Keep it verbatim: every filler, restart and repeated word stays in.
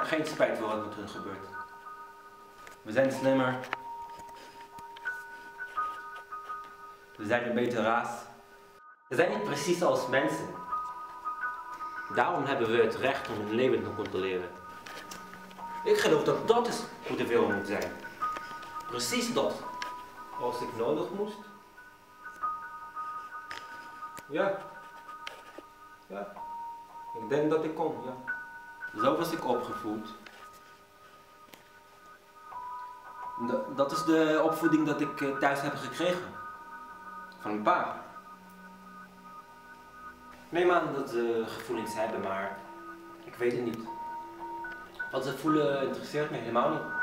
heb geen spijt voor wat met hun gebeurt. We zijn slimmer. We zijn een betere raas. We zijn niet precies als mensen. Daarom hebben we het recht om hun leven te controleren. Ik geloof dat dat is hoe de wereld moet zijn. Precies dat. Als ik nodig moest. Ja. Ja. Ik denk dat ik kon, ja. Zo was ik opgevoed. D- dat is de opvoeding dat ik uh, thuis heb gekregen. Van mijn pa. Ik neem aan dat ze gevoelens hebben, maar ik weet het niet. Wat ze voelen interesseert me helemaal niet.